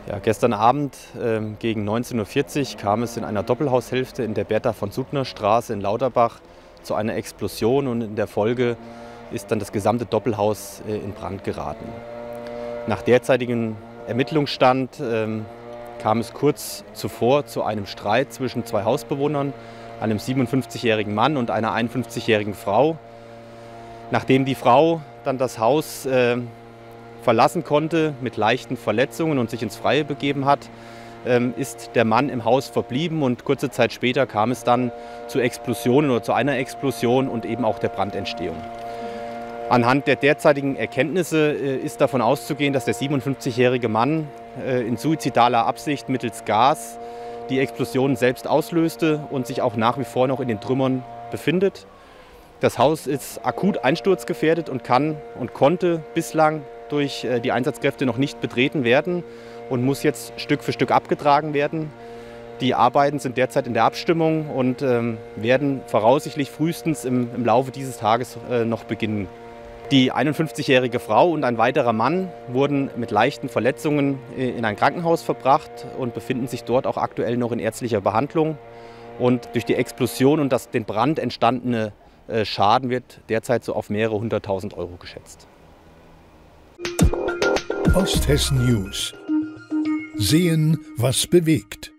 Ja, gestern Abend gegen 19:40 Uhr kam es in einer Doppelhaushälfte in der Bertha von Suttner Straße in Lauterbach zu einer Explosion und in der Folge ist dann das gesamte Doppelhaus in Brand geraten. Nach derzeitigem Ermittlungsstand kam es kurz zuvor zu einem Streit zwischen zwei Hausbewohnern, einem 57-jährigen Mann und einer 51-jährigen Frau. Nachdem die Frau dann das Haus verlassen konnte mit leichten Verletzungen und sich ins Freie begeben hat, ist der Mann im Haus verblieben und kurze Zeit später kam es dann zu Explosionen oder zu einer Explosion und eben auch der Brandentstehung. Anhand der derzeitigen Erkenntnisse ist davon auszugehen, dass der 57-jährige Mann in suizidaler Absicht mittels Gas die Explosion selbst auslöste und sich auch nach wie vor noch in den Trümmern befindet. Das Haus ist akut einsturzgefährdet und kann und konnte bislang durch die Einsatzkräfte noch nicht betreten werden und muss jetzt Stück für Stück abgetragen werden. Die Arbeiten sind derzeit in der Abstimmung und werden voraussichtlich frühestens im Laufe dieses Tages noch beginnen. Die 51-jährige Frau und ein weiterer Mann wurden mit leichten Verletzungen in ein Krankenhaus verbracht und befinden sich dort auch aktuell noch in ärztlicher Behandlung. Und durch die Explosion und den Brand entstandene Schaden wird derzeit so auf mehrere 100.000 € geschätzt. Osthessen News. Sehen, was bewegt.